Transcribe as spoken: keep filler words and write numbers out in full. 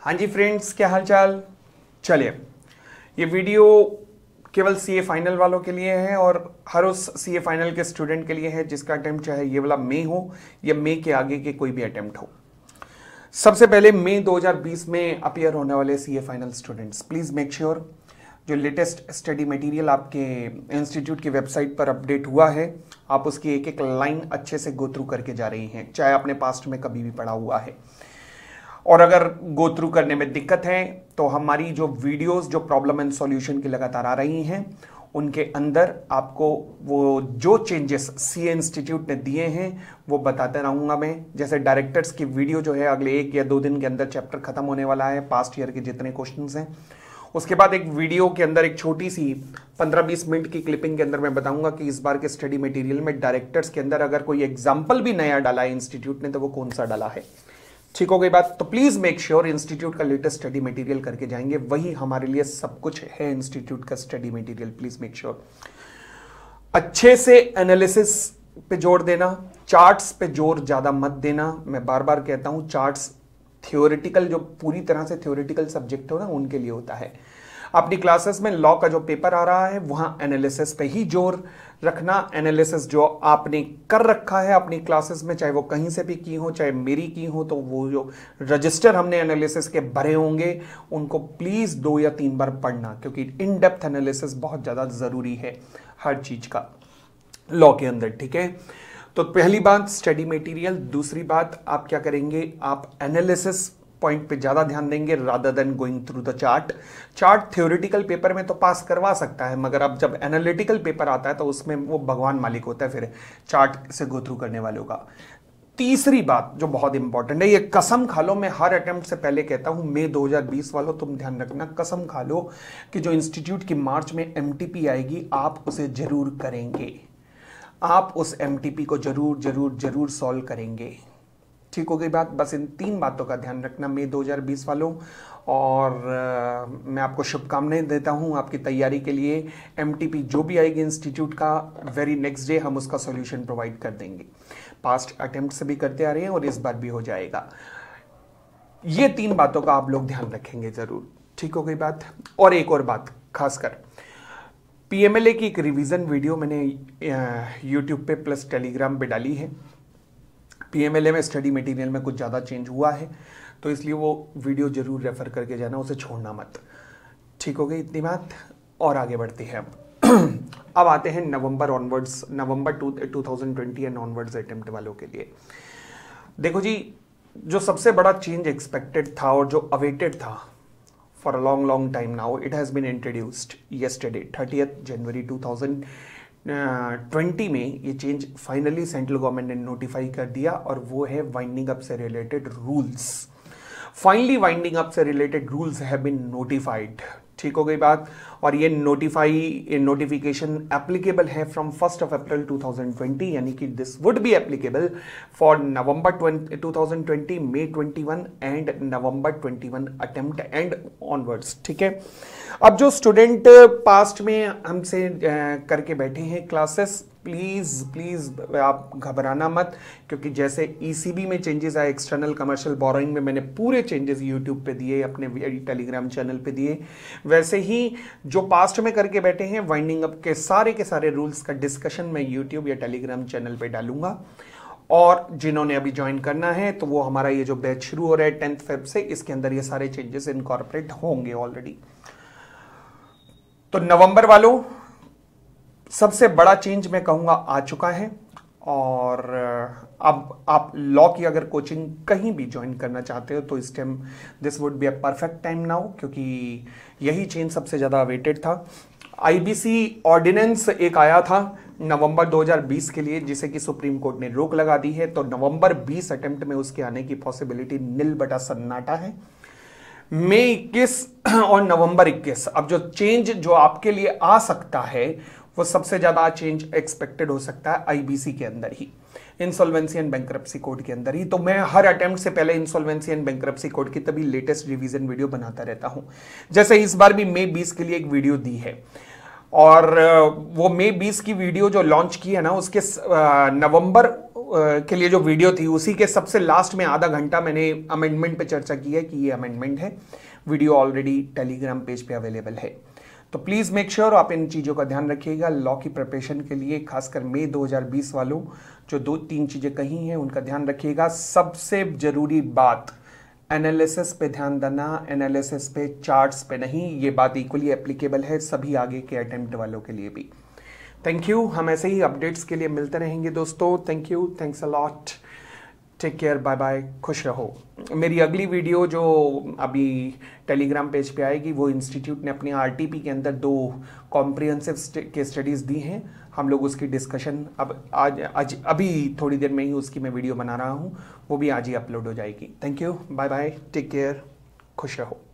हाँ जी फ्रेंड्स, क्या हाल चाल। चलिए, ये वीडियो केवल सीए फाइनल वालों के लिए है और हर उस सीए फाइनल के स्टूडेंट के लिए है जिसका अटेम्प्ट चाहे ये वाला मई हो या मई के आगे के कोई भी अटेम्प्ट हो। सबसे पहले मई दो हज़ार बीस में अपीयर होने वाले CA final students, please make sure जो लेटेस्ट स्टडी मटेरियल आपके इंस्टीट्यूट की वेबसाइट पर अपडेट हुआ है, आप उसकी एक एक लाइन अच्छे से गो थ्रू करके जा रही हैं, चाहे आपने पास्ट में कभी भी पढ़ा हुआ है। और अगर गो थ्रू करने में दिक्कत है तो हमारी जो वीडियोस जो प्रॉब्लम एंड सॉल्यूशन की लगातार आ रही हैं उनके अंदर आपको वो जो चेंजेस सीए इंस्टीट्यूट ने दिए हैं वो बताते रहूंगा मैं। जैसे डायरेक्टर्स की वीडियो जो है अगले एक या दो दिन के अंदर चैप्टर खत्म होने वाला है, पास्ट ईयर के जितने क्वेश्चंस हैं। उसके बाद एक वीडियो के अंदर एक छोटी सी पंद्रह बीस मिनट की क्लिपिंग के अंदर मैं बताऊंगा कि इस बार के स्टडी मटेरियल में डायरेक्टर्स के अंदर अगर कोई एग्जाम्पल भी नया डाला है इंस्टीट्यूट ने तो वो कौन सा डाला है। ठीक हो गई बात। तो प्लीज मेक श्योर इंस्टीट्यूट का लेटेस्ट स्टडी मटेरियल करके जाएंगे, वही हमारे लिए सब कुछ है इंस्टीट्यूट का study material. Please make sure अच्छे से एनालिसिस पे जोर देना, चार्ट्स पे जोर ज्यादा मत देना। मैं बार बार कहता हूं चार्ट्स थियोरेटिकल, जो पूरी तरह से थियोरेटिकल सब्जेक्ट हो ना उनके लिए होता है। अपनी क्लासेस में लॉ का जो पेपर आ रहा है वहां एनालिसिस पे ही जोर रखना। एनालिसिस जो आपने कर रखा है अपनी क्लासेस में, चाहे वो कहीं से भी की हो चाहे मेरी की हो, तो वो जो रजिस्टर हमने एनालिसिस के भरे होंगे उनको प्लीज दो या तीन बार पढ़ना, क्योंकि इन डेप्थ एनालिसिस बहुत ज्यादा जरूरी है हर चीज का लॉ के अंदर। ठीक है, तो पहली बात स्टडी मटेरियल। दूसरी बात आप क्या करेंगे, आप एनालिसिस पॉइंट पे ज्यादा ध्यान देंगे rather than going through the chart. Chart theoretical paper में तो पास करवा सकता है, मगर अब जब एनालिटिकल पेपर आता है तो उसमें वो भगवान मालिक होता है फिर चार्ट से गो थ्रू करने वालों का। तीसरी बात जो बहुत इंपॉर्टेंट है, ये कसम खा लो, मैं हर अटेम्प्ट से पहले कहता हूं मई दो हज़ार बीस वालों तुम ध्यान रखना, कसम खा लो कि जो इंस्टीट्यूट की मार्च में एमटीपी आएगी आप उसे जरूर करेंगे, आप उस एमटीपी को जरूर जरूर जरूर सॉल्व करेंगे। ठीक हो गई बात। बस इन तीन बातों का ध्यान रखना मई दो हज़ार बीस वालों। और आ, मैं आपको शुभकामनाएं देता हूं आपकी तैयारी के लिए। एमटीपी जो भी आएगी इंस्टीट्यूट का, वेरी नेक्स्ट डे हम उसका सॉल्यूशन प्रोवाइड कर देंगे। पास्ट अटेम्प्ट से भी करते आ रहे हैं और इस बार भी हो जाएगा। ये तीन बातों का आप लोग ध्यान रखेंगे जरूर। ठीक हो गई बात। और एक और बात खासकर पीएमएलए की एक रिवीजन वीडियो मैंने यूट्यूब पे प्लस टेलीग्राम पे डाली है। पीएमएलए में स्टडी मटेरियल में कुछ ज़्यादा चेंज हुआ है तो इसलिए वो वीडियो जरूर रेफर करके जाना, उसे छोड़ना मत। ठीक हो गई इतनी बात। और आगे बढ़ते हैं अब अब आते हैं November onwards, November two thousand twenty and onwards attempt वालों के लिए। देखो जी, जो सबसे बड़ा चेंज एक्सपेक्टेड था और जो अवेटेड था for a long long time now, it has been introduced yesterday thirtieth January two thousand twenty में ये चेंज फाइनली सेंट्रल गवर्नमेंट ने नोटिफाई कर दिया और वो है वाइंडिंग अप से related rules. Finally winding up से related rules have been notified. ठीक हो गई बात। और ये नोटिफाई नोटिफिकेशन एप्लीकेबल है from first of April two thousand twenty, यानी कि this would be applicable for November two thousand twenty, May twenty one and November twenty one attempt and onwards. ठीक है, अब जो स्टूडेंट पास्ट में हमसे करके बैठे हैं क्लासेस, प्लीज प्लीज आप घबराना मत, क्योंकि जैसे ईसीबी में चेंजेस आए, एक्सटर्नल कमर्शियल बोरोइंग में मैंने पूरे चेंजेस यूट्यूब पे दिए, अपने टेलीग्राम चैनल पे दिए, वैसे ही जो पास्ट में करके बैठे हैं वाइंडिंग अप के सारे के सारे रूल्स का डिस्कशन मैं यूट्यूब या टेलीग्राम चैनल पे डालूंगा। और जिन्होंने अभी ज्वाइन करना है तो वो हमारा ये जो बैच शुरू हो रहा है टेंथ फेब से, इसके अंदर ये सारे चेंजेस इनकॉर्पोरेट होंगे ऑलरेडी। तो नवंबर वालों सबसे बड़ा चेंज मैं कहूंगा आ चुका है। और अब आप लॉ की अगर कोचिंग कहीं भी ज्वाइन करना चाहते हो तो इस time this would be a perfect time now, क्योंकि यही चेंज सबसे ज्यादा अवेटेड था। आईबीसी ऑर्डिनेंस एक आया था नवंबर दो हज़ार बीस के लिए, जिसे कि सुप्रीम कोर्ट ने रोक लगा दी है, तो नवंबर बीस अटेम्प्ट में उसके आने की पॉसिबिलिटी नील बटा सन्नाटा है। मई इक्कीस और नवंबर इक्कीस, अब जो चेंज जो आपके लिए आ सकता है वो सबसे ज्यादा चेंज एक्सपेक्टेड हो सकता है आईबीसी के अंदर ही, इंसॉल्वेंसी एंड बैंक्रप्सी कोड के अंदर ही। तो मैं हर अटेम्प्ट से पहले इंसॉल्वेंसी एंड बैंक्रप्सी कोड की तभी लेटेस्ट रिवीजन वीडियो बनाता रहता हूं। जैसे इस बार भी मई बीस के लिए एक वीडियो दी है, और वो मई बीस की वीडियो जो लॉन्च की है ना, उसके नवंबर के लिए जो वीडियो थी उसी के सबसे लास्ट में आधा घंटा मैंने अमेंडमेंट पे चर्चा की है कि ये अमेंडमेंट है। वीडियो ऑलरेडी टेलीग्राम पेज पे अवेलेबल है, तो प्लीज़ मेक श्योर आप इन चीज़ों का ध्यान रखिएगा। लॉ की प्रिपरेशन के लिए खासकर मई दो हज़ार बीस वालों जो दो तीन चीज़ें कही हैं उनका ध्यान रखिएगा। सबसे ज़रूरी बात, एनालिसिस पे ध्यान देना, एनालिसिस पे, चार्ट्स पे नहीं। ये बात इक्वली एप्लीकेबल है सभी आगे के अटेम्प्ट वालों के लिए भी। Thank you. हम ऐसे ही अपडेट्स के लिए मिलते रहेंगे दोस्तों। Thank you, thanks a lot, take care, bye bye, खुश रहो। मेरी अगली वीडियो जो अभी टेलीग्राम पेज पे आएगी वो इंस्टीट्यूट ने अपने आरटीपी के अंदर दो कॉम्प्रिहेंसिव के स्टडीज़ दी हैं, हम लोग उसकी डिस्कशन अब आज आज अभी थोड़ी देर में ही उसकी मैं वीडियो बना रहा हूँ, वो भी आज ही अपलोड हो जाएगी। Thank you, bye bye, take care, खुश रहो।